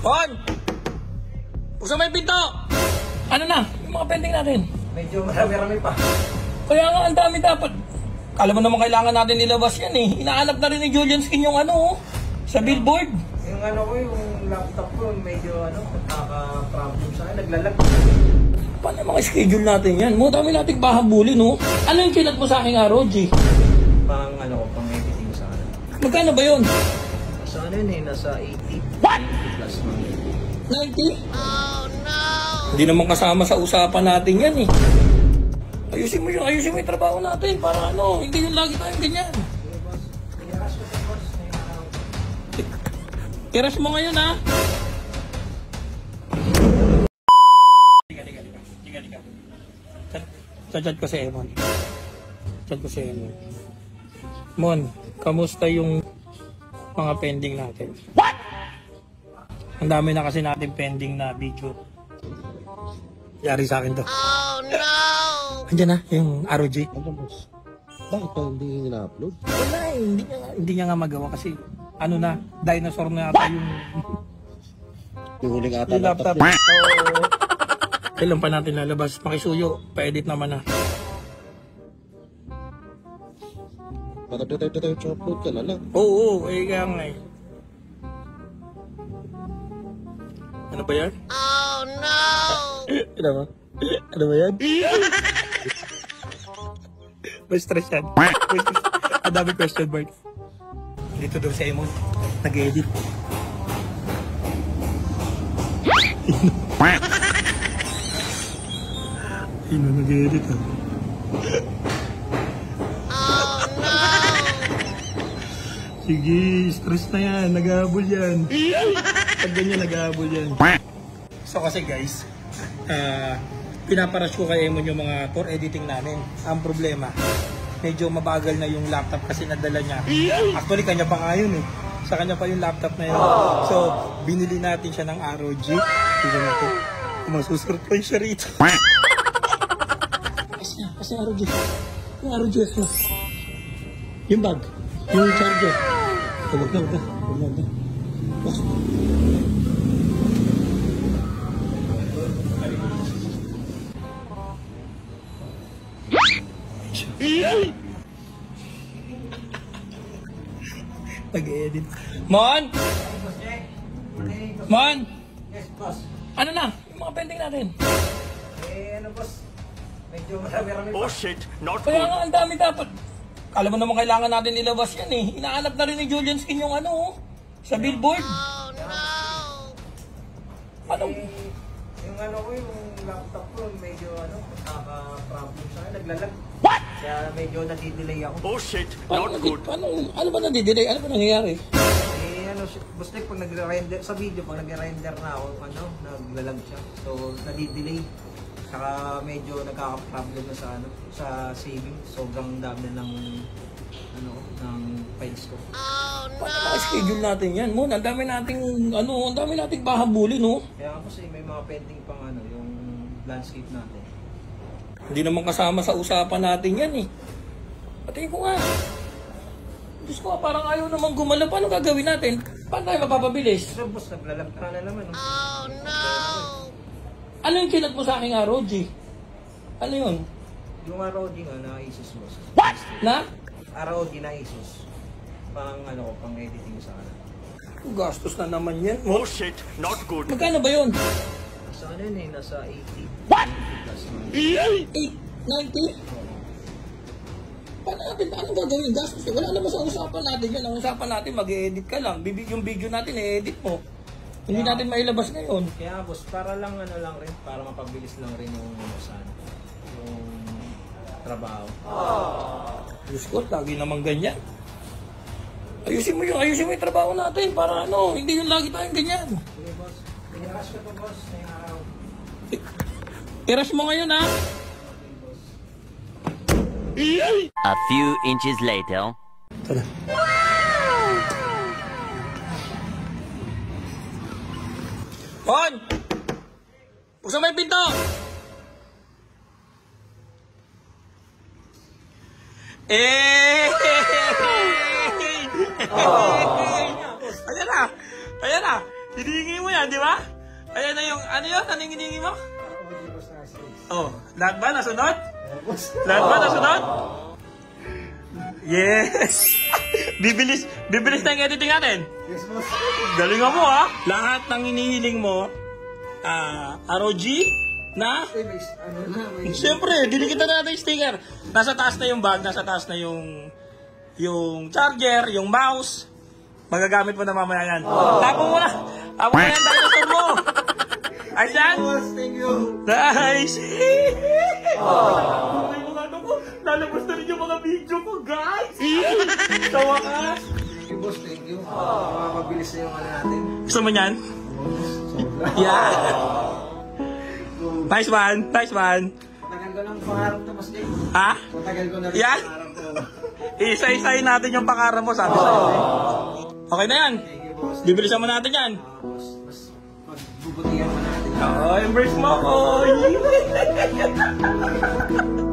Pon! Buksan mo yung pinto! Ano na? Yung mga pending natin. Medyo marami-rami pa. Kaya nga, ang dami dapat. Kala mo naman kailangan natin nilabas yan eh. Hinahanap na rin ni Julian Skin yung ano, sa billboard. Yung ano ko, yung laptop ko, medyo nagkaka-problem sa akin. Naglalag. Paano mga schedule natin yan? Mo, dami nating bahabulin, no? Ano yung chinat mo sa aking ROG? Pang ano ko, pang editing sa akin. Magkano ba yun? Sa ano yun eh, nasa 80. What? 80 plus 90? Oh no! Hindi naman kasama sa usapan natin yan eh. Ayusin mo yung trabaho natin para ano, hindi yung lagi tayong ganyan. Kiras mo ngayon ha? Liga. Chat ko si Emon. Mon, kamusta yung mga pending natin? What? Ang dami na kasi natin pending na video. Yari sa akin to. Oh no! Andiyan na yung ROG. Ano boss? Bakit pa hindi na-upload? Wala eh, hindi niya nga magawa kasi ano na, dinosaur na ata Yung huling ata yung laptop. niya. Kailan pa natin lalabas? Makisuyo, pa-edit naman na. Baka tayo upload ka na lang. Oo, kaya nga eh. Ano ba yan? Oh no! Ano ba yan? May stress yan. Ang dami question mark. Dito daw si Emon. Nag-edit. Sino nag-edit ha? Oh no! Sige, stress na yan. Nag-ahabol yan. Pag ganyan, nag-ahabol yan. So kasi guys, pinaparash ko kay Emon yung mga tour editing namin. Ang problema, medyo mabagal na yung laptop kasi nadala niya. Actually, kanya pa nga yun eh. Sa kanya pa yung laptop na yun. So, binili natin siya ng ROG. Tignan natin. Masusurprise siya rito. Kasi ROG. Yung ROG na. Yung bag. Yung charger. Huwag na. Pag-edit. Mon! Yes, boss. Ano na? Yung mga pending natin. Ano boss? Medyo marami-rami pa. Oh shit, not Kaya good. nga, ang dami dapat. Kala mo naman kailangan natin nilabas yan eh. Hinahanap na rin ni Julian Skin yung ano, sa billboard. Oh no! Ano? Yung ano ko, yung laptop ko, medyo nagkaka-problem sa akin. Naglalag. What? Kaya medyo nadidelay ako. Oh shit, Ano, not good. ano ba nadidelay? Ano ba nangyayari? Boss Nick, pag nagre-render sa video, pag nagre-render na ako, naglalag siya. So, nadidelay. Saka medyo nagkaka-problem na sa saving. Sobrang dami na ng files ko. Paano mga schedule natin yan? Mo, ang dami nating bahabulin, no? Kaya kasi may mga pending pang yung landscape natin. Hindi naman kasama sa usapan natin yan eh. Pati ko nga. Diyos ko, parang ayaw naman gumalaw. Paano gagawin natin? Paano tayo mapapabilis? So, boss, naglalag ka na naman. No? Oh no! Ano yung chinat mo sa aking ROG? Ano yun? Yung ROG nga na Asus, boss. What? Na? ROG na Asus. Pang editing sa akin. Gastos na naman yan. Oh shit, not good. Magkano ba yun? Sa ano yun eh, nasa 80. What? 80 plus 90? Paano natin? Anong gagawin? Gastos? Wala naman sa usapan natin yan. Ang usapan natin, mag-edit ka lang. Yung video natin, i-edit mo. Hindi natin mailabas ngayon. Kaya boss, para lang lang rin, para mapabilis lang rin yung yung trabaho. Diyos ko, lagi naman ganyan. Ayusin mo yung trabaho natin para ano, hindi yung lagi tayong ganyan. Sige boss, i-rush ko to boss, ngayong araw. I-rush mo ngayon ha. A few inches later. Tara. Pon! Buksan mo yung pinto! Ayan na! Hinihingi mo yan, di ba? Ayan na yung, ano yun? Ano yung hinihingi mo? Oh, lahat ba nasunod? Lahat ba nasunod? Yes! bibilis na yung editing natin. Yes, boss. Galingan mo ha. Lahat ng hinihiling mo, ROG na, Uy, may, ano na, may... siyempre, dinikitan na natin yung sticker. Nasa taas na yung bag, nasa taas na yung charger, yung mouse. Magagamit mo na mamaya yan. Tapon mo na. Tapon mo yan, dinosaur mo. Ayos yan? Boss, thank you. Nice! Okay, mga ano ko, lalabas na rin yung mga video ko, guys! Sa wakas! Thank you, boss, thank you. Mabilis na yung ano natin. Gusto mo yan? Sobra. Yeah! Nice one! Nice one! Matagal ko ng pangarap to, boss Jake. Ha? Matagal ko na rin Yeah. pangarap to. Isa-isahin natin yung pangarap mo, sabi sa'yo. Okay na yan. Thank you, boss. Bibilisan mo natin yan. Boss, mas magbubutihan pa natin. Oo, embrace mo ako!